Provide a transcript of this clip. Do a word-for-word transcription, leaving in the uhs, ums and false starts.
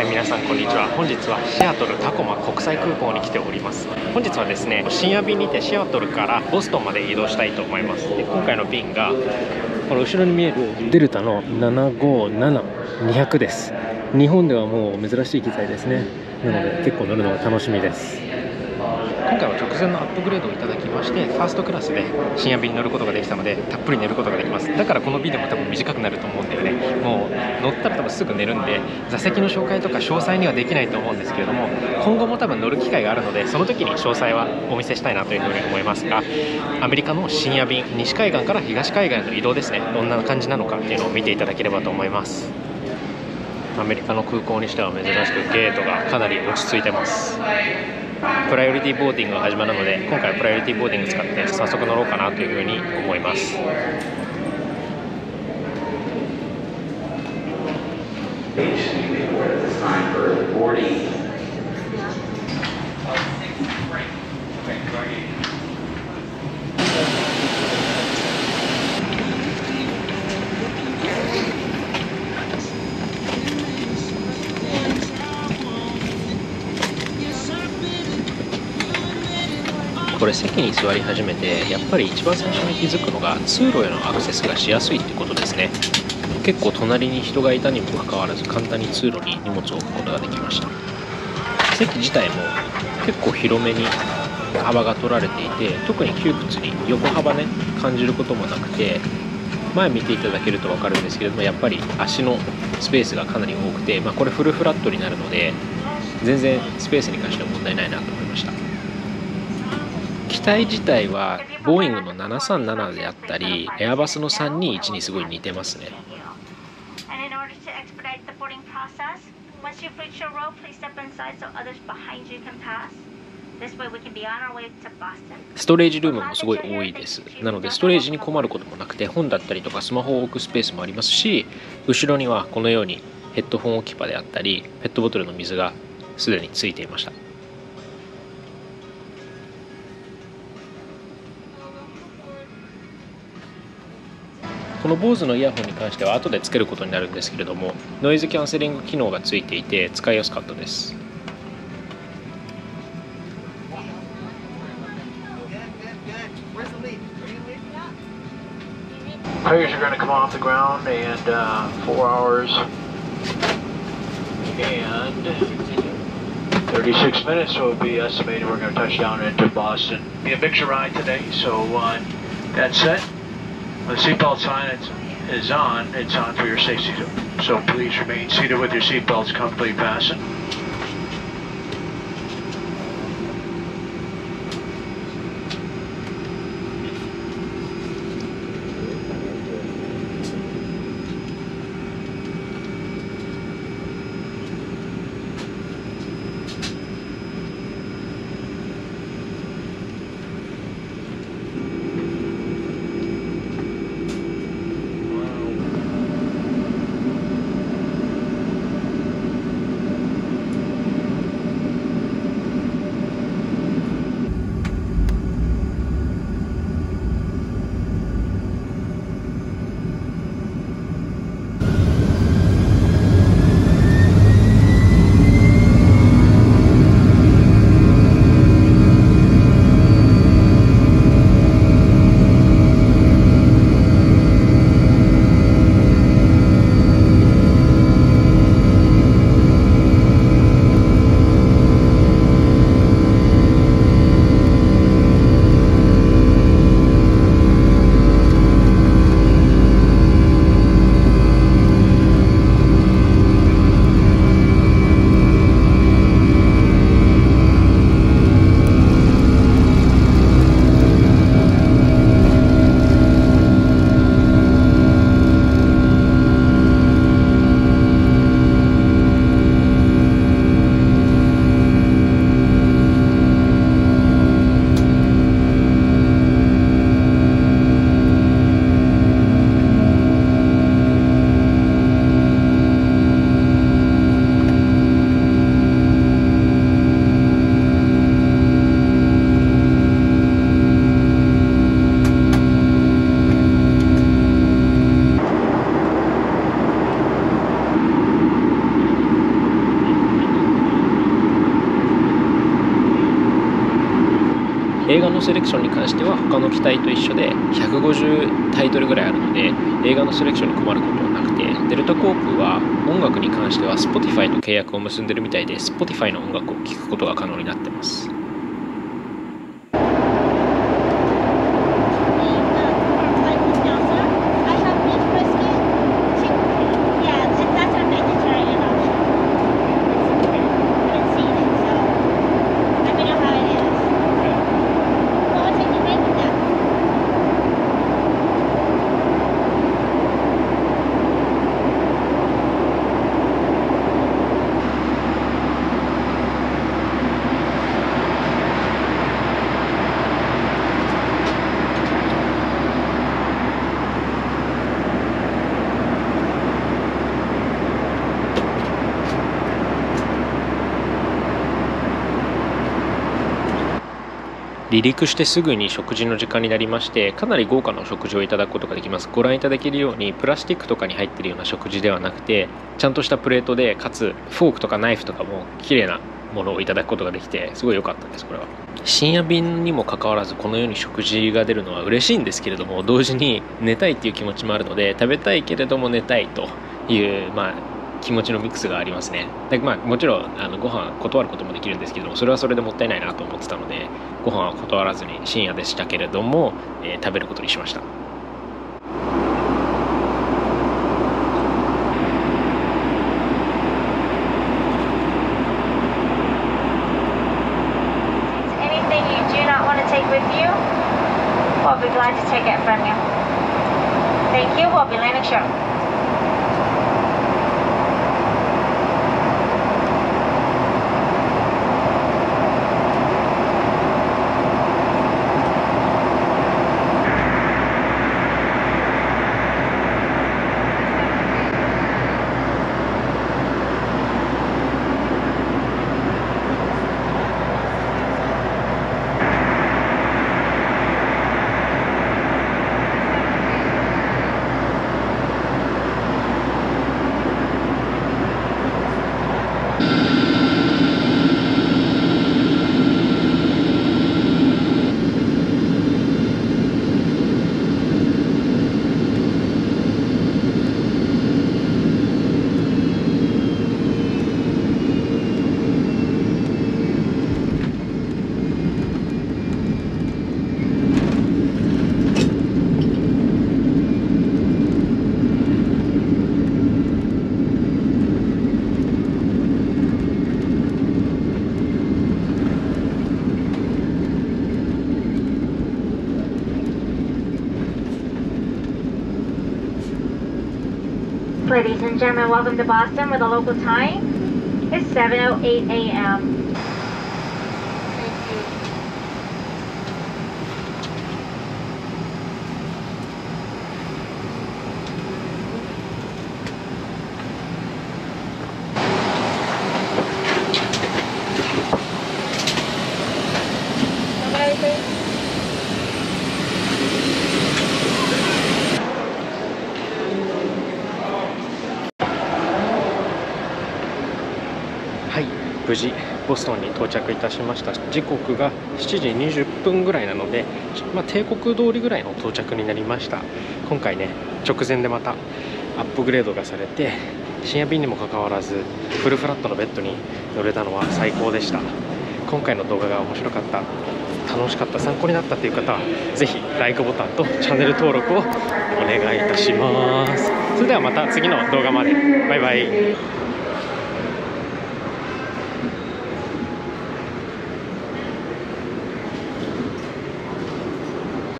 はい、皆さんこんにちは。本日はシアトルタコマ国際空港に来ております。本日はですね、深夜便にてシアトルからボストンまで移動したいと思います。で今回の便がこの後ろに見えるデルタのななごーななにひゃくです。日本ではもう珍しい機材ですね。なので結構乗るのが楽しみです。今回は直前のアップグレードをいただきまして、ファーストクラスで深夜便に乗ることができたので、たっぷり寝ることができます。だからこのビデオも多分短くなると思うんだよね。もう乗ったら多分すぐ寝るんで、座席の紹介とか詳細にはできないと思うんですけれども、今後も多分乗る機会があるので、その時に詳細はお見せしたいなというふうに思いますが、アメリカの深夜便、西海岸から東海岸の移動ですね、どんな感じなのかっていうのを見ていただければと思います。アメリカの空港にしては珍しくゲートがかなり落ち着いてます。プライオリティボーディングが始まるので、今回はプライオリティボーディング使って早速乗ろうかなというふうに思います。これ席に座り始めてやっぱり一番最初に気づくのが通路へのアクセスがしやすいってことですね。結構隣に人がいたにもかかわらず簡単に通路に荷物を置くことができました。席自体も結構広めに幅が取られていて、特に窮屈に横幅ね感じることもなくて、前見ていただけると分かるんですけれども、やっぱり足のスペースがかなり多くて、まあ、これフルフラットになるので全然スペースに関しては問題ないなと思いました。機体自体はボーイングのななさんななであったりエアバスのさんにいちにすごい似てますね。ストレージルームもすごい多いです。なのでストレージに困ることもなくて、本だったりとかスマホを置くスペースもありますし、後ろにはこのようにヘッドフォン置き場であったりペットボトルの水がすでについていました。この ボーズ のイヤホンに関しては後でつけることになるんですけれども、ノイズキャンセリング機能がついていて使いやすかったです。 Players are going to come off the ground and uh, four hours and thirty-six minutes, so it would be estimated we're going to touch down into Boston. Be a mixer ride today, so uh, that's it. When the seatbelt sign is on, it's on for your safety. So please remain seated with your seatbelts comfortably fastened. 映画のセレクションに関しては他の機体と一緒でひゃくごじゅうタイトルぐらいあるので、映画のセレクションに困ることはなくて、デルタ航空は音楽に関しては Spotify と契約を結んでるみたいで Spotify の音楽を聴くことが可能になってます。離陸してすぐに食事の時間になりまして、かなり豪華なお食事をいただくことができます。ご覧いただけるようにプラスチックとかに入っているような食事ではなくて、ちゃんとしたプレートで、かつフォークとかナイフとかも綺麗なものをいただくことができて、すごい良かったです。これは深夜便にもかかわらずこのように食事が出るのは嬉しいんですけれども、同時に寝たいっていう気持ちもあるので、食べたいけれども寝たいという、まあ気持ちのミックスがありますね。で、まあ、もちろんあのご飯断ることもできるんですけども、それはそれでもったいないなと思ってたので、ご飯は断らずに深夜でしたけれども、えー、食べることにしました。 Ladies and gentlemen, welcome to Boston with a local time. It's seven oh eight a m はい、無事ボストンに到着いたしました。時刻がしちじにじゅっぷんぐらいなので、まあ、定刻通りぐらいの到着になりました。今回ね、直前でまたアップグレードがされて、深夜便にもかかわらずフルフラットのベッドに乗れたのは最高でした。今回の動画が面白かった、楽しかった、参考になったという方はぜひライクボタンとチャンネル登録をお願いいたします。それではまた次の動画まで。バイバイ。